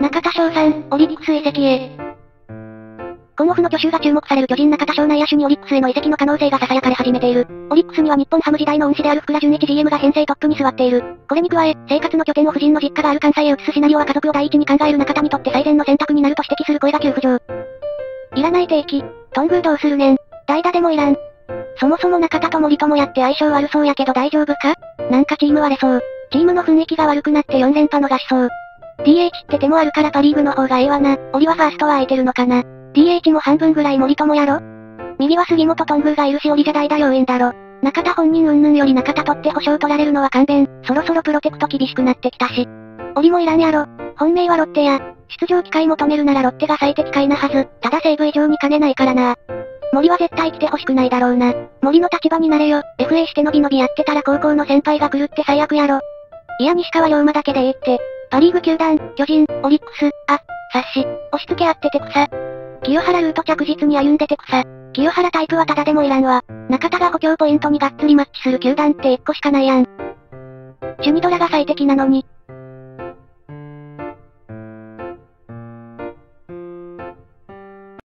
中田翔さん、オリックス移籍へ。今オフの去就が注目される巨人中田翔内野手にオリックスへの移籍の可能性が囁かれ始めている。オリックスには日本ハム時代の恩師である福良純一 GM が編成トップに座っている。これに加え、生活の拠点を夫人の実家がある関西へ移すシナリオは家族を第一に考える中田にとって最善の選択になると指摘する声が急浮上。いらない定期。頓宮どうするねん。代打でもいらん。そもそも中田と森友哉って相性悪そうやけど大丈夫か？なんかチーム割れそう。チームの雰囲気が悪くなって4連覇逃しそう。DH って手もあるからパリーグの方がええわな。檻はファーストは空いてるのかな。DH も半分ぐらい森友やろ？右は杉本頓宮がいるし檻世代だ要員だろ。中田本人云々より中田取って保証取られるのは勘弁。そろそろプロテクト厳しくなってきたし。檻もいらんやろ。本命はロッテや。出場機会求めるならロッテが最適解なはず。ただ西武以上に兼ねないからな。森は絶対来てほしくないだろうな。森の立場になれよ。FA してのびのびやってたら高校の先輩が来るって最悪やろ。いや西川龍馬だけでええって。パリーグ球団、巨人、オリックス、察し、押し付け合ってて草。清原ルート着実に歩んでて草。清原タイプはただでもいらんわ。中田が補強ポイントにがっつりマッチする球団って1個しかないやん。シュニドラが最適なのに、